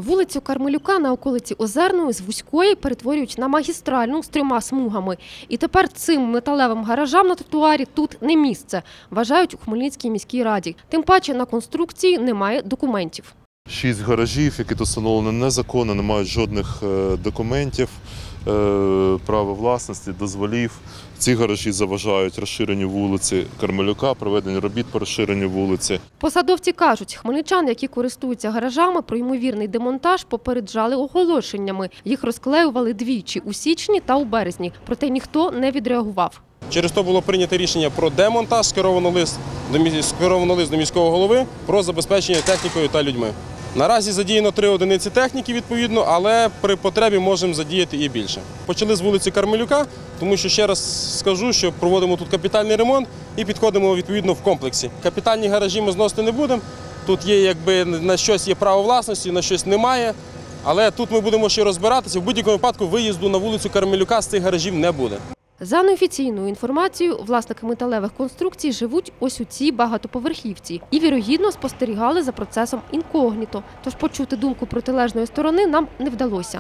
Вулицю Кармелюка на околиці Озерної з вузької перетворюють на магістральну з 3 смугами. І тепер цим металевим гаражам на тротуарі тут не місце, вважають у Хмельницькій міській раді. Тим паче на конструкції немає документів. 6 гаражів, які тут встановлені незаконно, не мають жодних документів, права власності, дозволів. Ці гаражі заважають розширенню вулиці Кармелюка, проведенню робіт по розширенню вулиці. Посадовці кажуть, хмельничан, які користуються гаражами, про ймовірний демонтаж попереджали оголошеннями. Їх розклеювали двічі – у січні та у березні. Проте ніхто не відреагував. Через то було прийнято рішення про демонтаж, скеровано лист до міського голови про забезпечення технікою та людьми. Наразі задіяно 3 одиниці техніки, відповідно, але при потребі можемо задіяти і більше. Почали з вулиці Кармелюка, тому що, ще раз скажу, що проводимо тут капітальний ремонт і підходимо відповідно в комплексі. Капітальні гаражі ми зносити не будемо, тут є якби на щось є право власності, на щось немає, але тут ми будемо ще розбиратися. В будь-якому випадку виїзду на вулицю Кармелюка з цих гаражів не буде. За неофіційною інформацією, власники металевих конструкцій живуть ось у цій багатоповерхівці і, вірогідно, спостерігали за процесом інкогніто. Тож почути думку протилежної сторони нам не вдалося.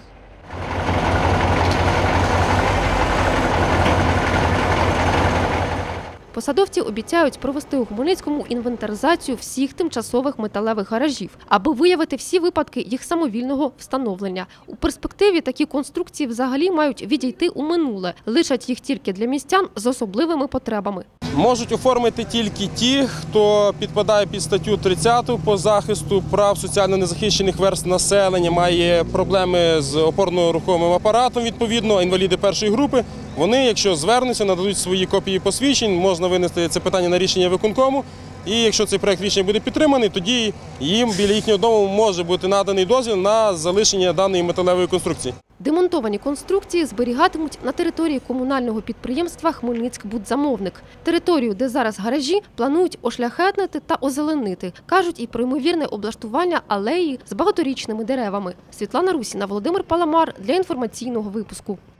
Посадовці обіцяють провести у Хмельницькому інвентаризацію всіх тимчасових металевих гаражів, аби виявити всі випадки їх самовільного встановлення. У перспективі такі конструкції взагалі мають відійти у минуле, лишать їх тільки для містян з особливими потребами. Можуть оформити тільки ті, хто підпадає під статтю 30 по захисту прав соціально незахищених верств населення, має проблеми з опорно-рухомим апаратом, відповідно, інваліди першої групи. Вони, якщо звернуться, нададуть свої копії посвідчень, можна винести це питання на рішення виконкому. І якщо цей проект рішення буде підтриманий, тоді їм біля їхнього дому може бути наданий дозвіл на залишення даної металевої конструкції. Демонтовані конструкції зберігатимуть на території комунального підприємства «Хмельницькбудзамовник». Територію, де зараз гаражі, планують ошляхетнити та озеленити. Кажуть і про ймовірне облаштування алеї з багаторічними деревами. Світлана Русіна, Володимир Паламар для інформаційного випуску.